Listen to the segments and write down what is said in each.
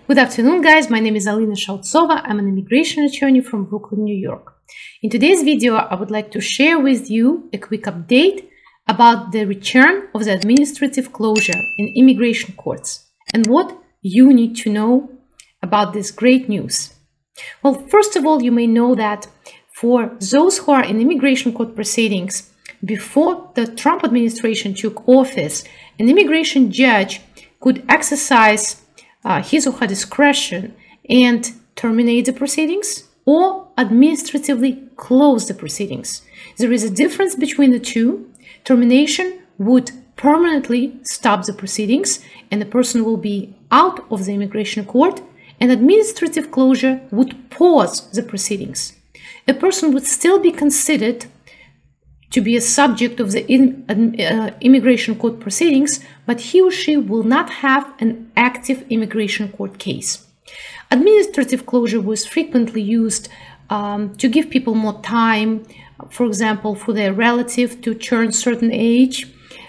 Good afternoon, guys. My name is Alina Shaltsova. I'm an immigration attorney from Brooklyn, New York. In today's video, I would like to share with you a quick update about the return of the administrative closure in immigration courts and what you need to know about this great news. Well, first of all, you may know that for those who are in immigration court proceedings, before the Trump administration took office, an immigration judge could exercise his or her discretion and terminate the proceedings or administratively close the proceedings. There is a difference between the two. Termination would permanently stop the proceedings and the person will be out of the immigration court, and administrative closure would pause the proceedings. A person would still be considered to be a subject of the immigration court proceedings, but he or she will not have an active immigration court case. Administrative closure was frequently used to give people more time, for example, for their relative to turn certain age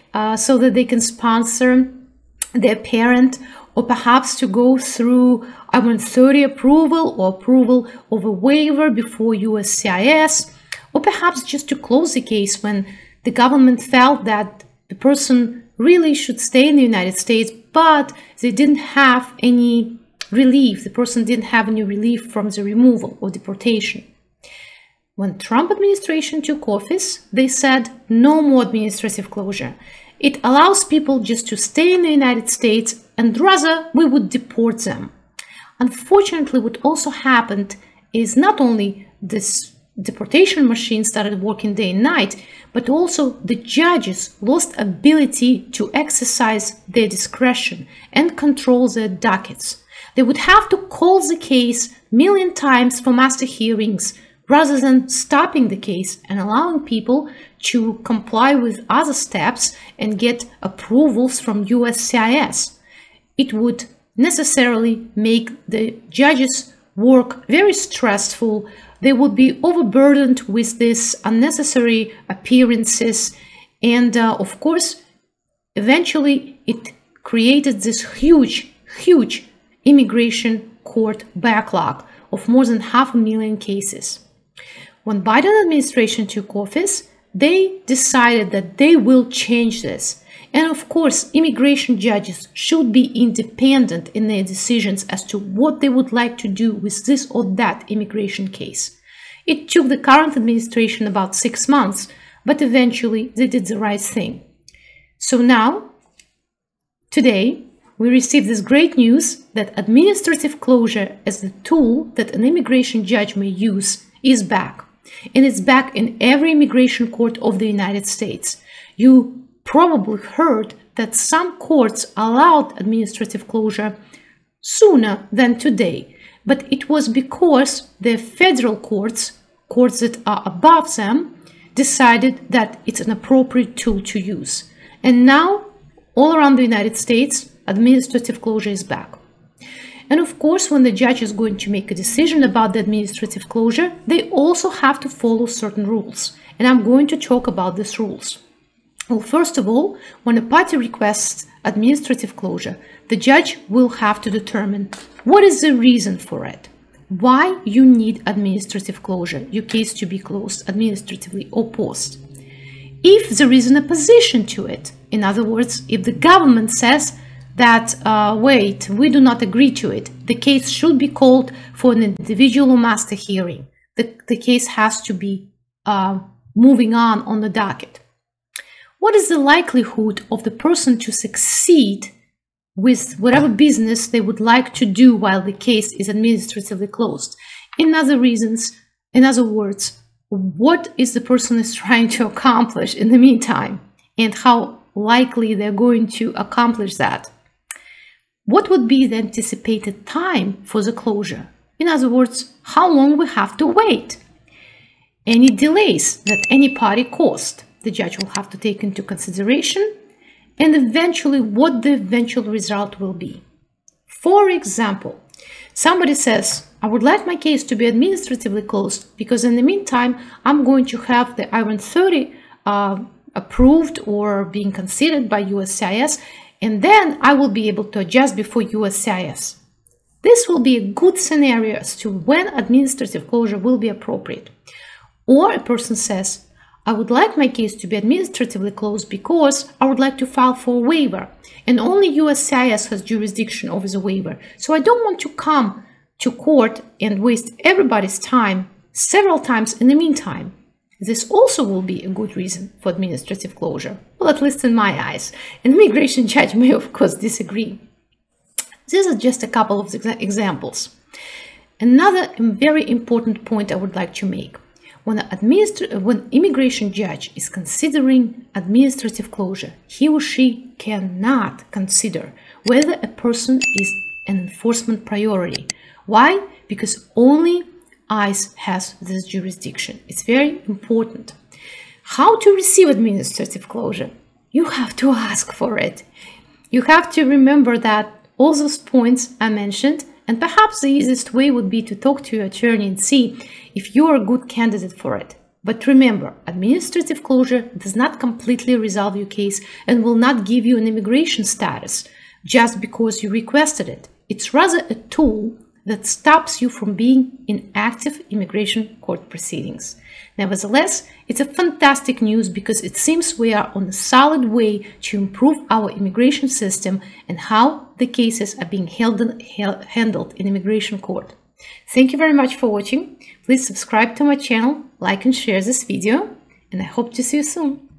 so that they can sponsor their parent, or perhaps to go through I-130 approval or approval of a waiver before USCIS, or perhaps just to close the case when the government felt that the person really should stay in the United States, but they didn't have any relief. The person didn't have any relief from the removal or deportation. When Trump administration took office, they said no more administrative closure. It allows people just to stay in the United States, and rather we would deport them. Unfortunately, what also happened is not only this deportation machine started working day and night, but also the judges lost ability to exercise their discretion and control their dockets. They would have to call the case a million times for master hearings rather than stopping the case and allowing people to comply with other steps and get approvals from USCIS. It would necessarily make the judges' work very stressful. They would be overburdened with these unnecessary appearances, and of course, eventually it created this huge immigration court backlog of more than 500,000 cases. When Biden administration took office, they decided that they will change this. And of course, immigration judges should be independent in their decisions as to what they would like to do with this or that immigration case. It took the current administration about 6 months, but eventually they did the right thing. So now, today, we received this great news that administrative closure as the tool that an immigration judge may use is back. And it's back in every immigration court of the United States. You probably heard that some courts allowed administrative closure sooner than today, but it was because the federal courts that are above them, decided that it's an appropriate tool to use. And now, all around the United States, administrative closure is back. And of course, when the judge is going to make a decision about the administrative closure, they also have to follow certain rules. And I'm going to talk about these rules. Well, first of all, when a party requests administrative closure, the judge will have to determine what is the reason for it. Why you need administrative closure, your case to be closed administratively or paused. If there is an opposition to it, in other words, if the government says that, wait, we do not agree to it, the case should be called for an individual or master hearing. The case has to be moving on the docket. What is the likelihood of the person to succeed with whatever business they would like to do while the case is administratively closed? In other words, what is the person is trying to accomplish in the meantime, and how likely they're going to accomplish that? What would be the anticipated time for the closure? In other words, how long we have to wait? Any delays that any party caused, the judge will have to take into consideration, and eventually what the eventual result will be. For example, somebody says, I would like my case to be administratively closed because in the meantime, I'm going to have the I-130 approved or being considered by USCIS, and then I will be able to adjust before USCIS. This will be a good scenario as to when administrative closure will be appropriate. Or a person says, I would like my case to be administratively closed because I would like to file for a waiver, and only USCIS has jurisdiction over the waiver. So I don't want to come to court and waste everybody's time several times in the meantime. This also will be a good reason for administrative closure. Well, at least in my eyes. An immigration judge may, of course, disagree. These are just a couple of examples. Another very important point I would like to make. When an immigration judge is considering administrative closure, he or she cannot consider whether a person is an enforcement priority. Why? Because only ICE has this jurisdiction. It's very important. How to receive administrative closure? You have to ask for it. You have to remember that all those points I mentioned, and perhaps the easiest way would be to talk to your attorney and see if you are a good candidate for it. But remember, administrative closure does not completely resolve your case and will not give you an immigration status just because you requested it. It's rather a tool that stops you from being in active immigration court proceedings. Nevertheless, it's a fantastic news because it seems we are on a solid way to improve our immigration system and how the cases are being handled in immigration court. Thank you very much for watching. Please subscribe to my channel, like and share this video, and I hope to see you soon.